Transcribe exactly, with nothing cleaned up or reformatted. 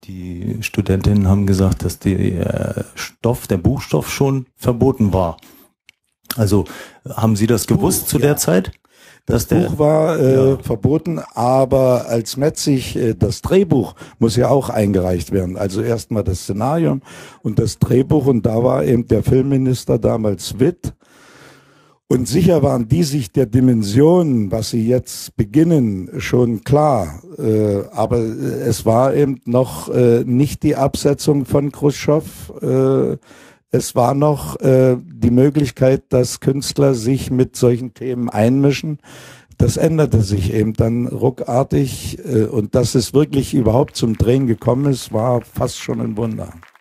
die Studentinnen haben gesagt, dass der Stoff, der Buchstoff schon verboten war. Also haben Sie das gewusst Buch, zu der ja. Zeit? Das Buch war äh, ja. verboten, aber als Metzig, äh, das Drehbuch muss ja auch eingereicht werden. Also erstmal das Szenarium und das Drehbuch, und da war eben der Filmminister damals Witt. Und sicher waren die sich der Dimensionen, was sie jetzt beginnen, schon klar. Äh, aber es war eben noch äh, nicht die Absetzung von Chruschtschow. Äh, es war noch äh, die Möglichkeit, dass Künstler sich mit solchen Themen einmischen. Das änderte sich eben dann ruckartig. Äh, und dass es wirklich überhaupt zum Drehen gekommen ist, war fast schon ein Wunder.